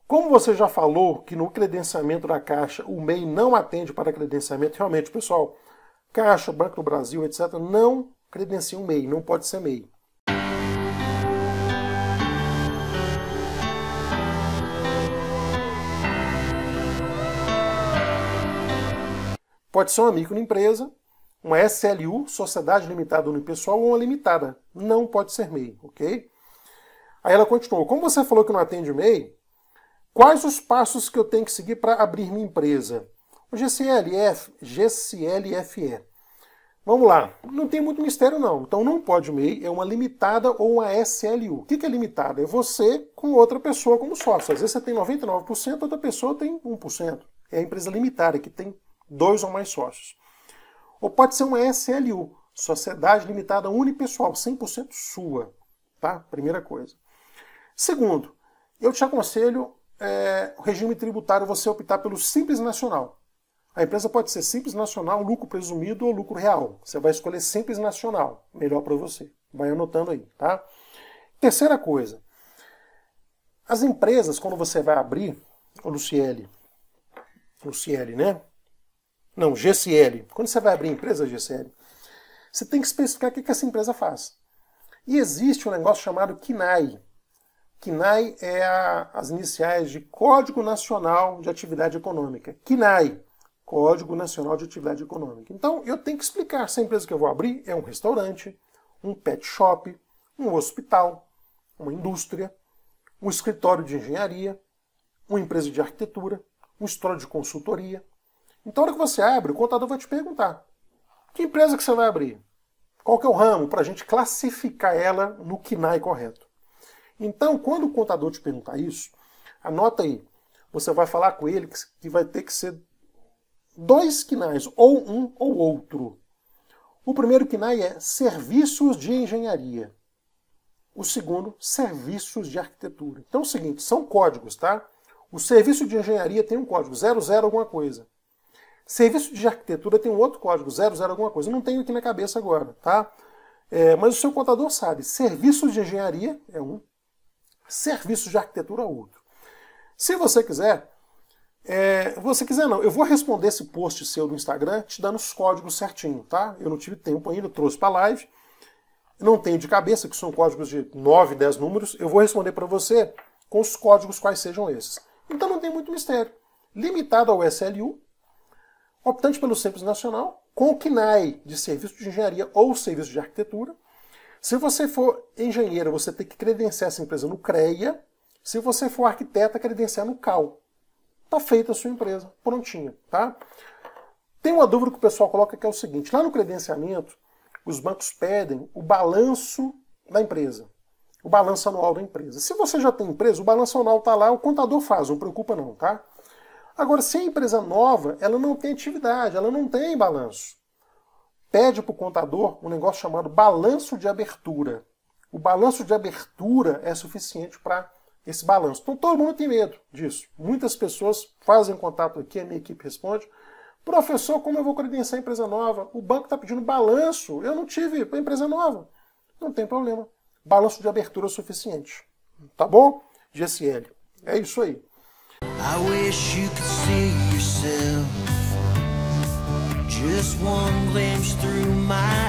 Como você já falou que no credenciamento da Caixa o MEI não atende para credenciamento, realmente, pessoal, Caixa, Banco do Brasil, etc., não credencia um MEI, não pode ser MEI. Pode ser uma microempresa, uma SLU, Sociedade Limitada Unipessoal, ou uma limitada. Não pode ser MEI, ok? Aí ela continuou. Como você falou que não atende MEI, quais os passos que eu tenho que seguir para abrir minha empresa? O GCLFE. Vamos lá. Não tem muito mistério, não. Então não pode MEI, é uma limitada ou uma SLU. O que é limitada? É você com outra pessoa como sócio. Às vezes você tem 99%, outra pessoa tem 1%. É a empresa limitada, que tem 2 ou mais sócios. Ou pode ser uma SLU, Sociedade Limitada Unipessoal, 100% sua. Tá? Primeira coisa. Segundo, eu te aconselho o regime tributário você optar pelo Simples Nacional. A empresa pode ser Simples Nacional, lucro presumido ou lucro real. Você vai escolher Simples Nacional, melhor para você. Vai anotando aí, tá? Terceira coisa, as empresas, quando você vai abrir, o Luciele, né? Não, GCL. Quando você vai abrir a empresa GCL, você tem que especificar o que essa empresa faz. E existe um negócio chamado CNAE. CNAE é as iniciais de Código Nacional de Atividade Econômica. CNAE, Código Nacional de Atividade Econômica. Então, eu tenho que explicar se a empresa que eu vou abrir é um restaurante, um pet shop, um hospital, uma indústria, um escritório de engenharia, uma empresa de arquitetura, um escritório de consultoria. Então, na hora que você abre, o contador vai te perguntar: que empresa que você vai abrir? Qual que é o ramo? Para a gente classificar ela no CNAE correto. Então, quando o contador te perguntar isso, anota aí. Você vai falar com ele que vai ter que ser 2 CNAEs, ou um ou outro. O primeiro CNAE é Serviços de Engenharia. O segundo, Serviços de Arquitetura. Então é o seguinte, são códigos, tá? O Serviço de Engenharia tem um código, 00 alguma coisa. Serviço de Arquitetura tem um outro código, 00 alguma coisa. Eu não tenho aqui na cabeça agora, tá? Mas o seu contador sabe. Serviços de Engenharia é um. Serviços de Arquitetura é outro. Se você quiser, não, eu vou responder esse post seu no Instagram te dando os códigos certinho, tá? Eu não tive tempo ainda, trouxe para a live. Não tenho de cabeça, que são códigos de 9, 10 números. Eu vou responder para você com os códigos quais sejam esses. Então não tem muito mistério. Limitado ao SLU, optante pelo Simples Nacional, com o CNAE de Serviço de Engenharia ou Serviço de Arquitetura. Se você for engenheiro, você tem que credenciar essa empresa no CREA. Se você for arquiteta, credenciar no CAL. Está feita a sua empresa, prontinha, tá? Tem uma dúvida que o pessoal coloca que é o seguinte: lá no credenciamento, os bancos pedem o balanço da empresa, o balanço anual da empresa. Se você já tem empresa, o balanço anual está lá, o contador faz, não preocupa não, tá? Agora, se a empresa nova, ela não tem atividade, ela não tem balanço. Pede para o contador um negócio chamado balanço de abertura. O balanço de abertura é suficiente para esse balanço. Então todo mundo tem medo disso. Muitas pessoas fazem contato aqui, a minha equipe responde: professor, como eu vou credenciar a empresa nova? O banco está pedindo balanço, eu não tive para a empresa nova. Não tem problema. Balanço de abertura é suficiente. Tá bom? GSL. É isso aí. I wish you could see yourself, just one glimpse through my